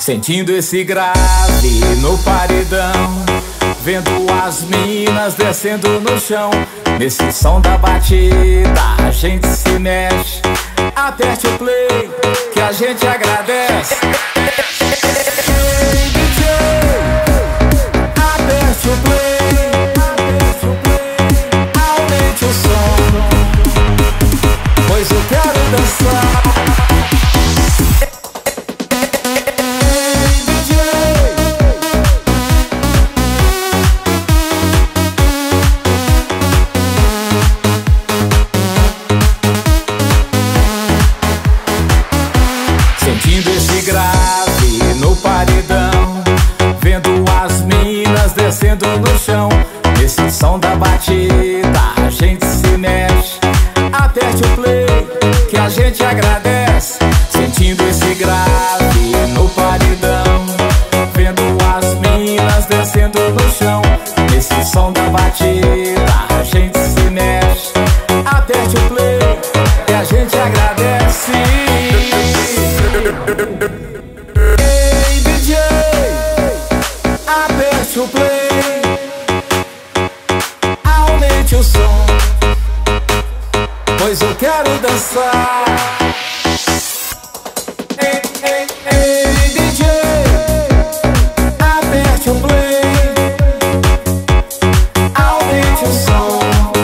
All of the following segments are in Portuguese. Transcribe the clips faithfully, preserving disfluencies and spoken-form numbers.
Sentindo esse grave no paredão, vendo as minas descendo no chão. Nesse som da batida a gente se mexe. Aperte o play que a gente agradece. Ei, D J, aperte o play, aperte o play, aumente o som, pois eu quero dançar. Sentindo esse grave no paredão, vendo as minas descendo no chão. Nesse som da batida a gente se mexe. Aperte o play que a gente agradece. Sentindo esse grave no paredão, vendo as minas descendo no chão. Nesse som da batida a gente se mexe. Aperte o play que a gente agradece. Ei, D J, aperte o play, aumente o som, pois eu quero dançar. Ei, ei, ei, D J, aperte o play, aumente o som,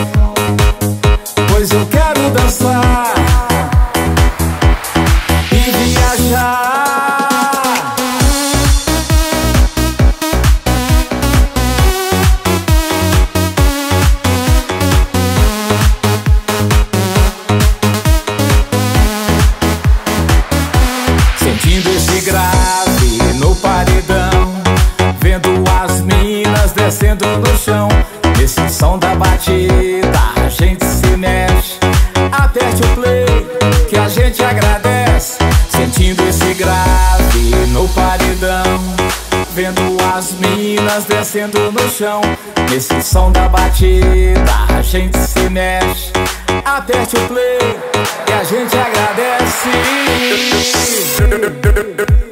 pois eu quero dançar e viajar. Sentindo esse grave no paredão, vendo as minas descendo no chão. Nesse som da batida a gente se mexe. Aperte o play que a gente agradece. Sentindo esse grave no paredão, vendo as minas descendo no chão. Nesse som da batida a gente se mexe. Aperte o play que a gente agradece.